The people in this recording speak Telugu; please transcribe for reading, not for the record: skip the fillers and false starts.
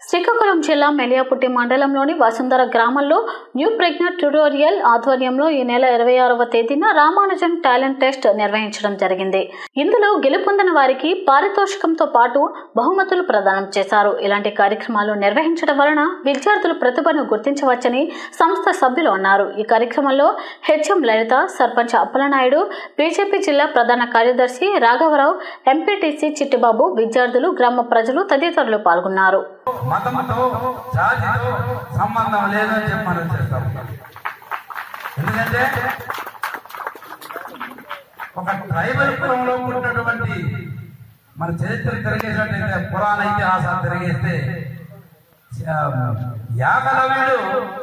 శ్రీకాకుళం జిల్లా మెలియాపుట్టి మండలంలోని వసుంధర గ్రామంలో న్యూ ప్రెగ్నెంట్ ట్యుటోరియల్ ఆధ్వర్యంలో ఈ నెల 26వ తేదీన రామానుజన్ టాలెంట్ టెస్ట్ నిర్వహించడం జరిగింది. ఇందులో గెలుపొందిన వారికి పారితోషికంతో పాటు బహుమతులు ప్రదానం చేశారు. ఇలాంటి కార్యక్రమాలు నిర్వహించడం వలన విద్యార్థుల ప్రతిభను గుర్తించవచ్చని సంస్థ సభ్యులు అన్నారు. ఈ కార్యక్రమంలో హెచ్ఎం లలిత, సర్పంచ్ అప్పలనాయుడు, బీజేపీ జిల్లా ప్రధాన కార్యదర్శి రాఘవరావు, ఎంపీటీసీ చిట్టిబాబు, విద్యార్థులు, గ్రామ ప్రజలు తదితరులు పాల్గొన్నారు. మతంతో జాతితో సంబంధం లేదని చెప్పి మనం చేస్తాం. ఎందుకంటే ఒక ట్రైబల్ కులంలో ఉన్నటువంటి మన చరిత్ర తిరిగేసినట్టయితే, పురాణ ఇతిహాసాలు తిరిగేస్తే యాకలవ్యుడు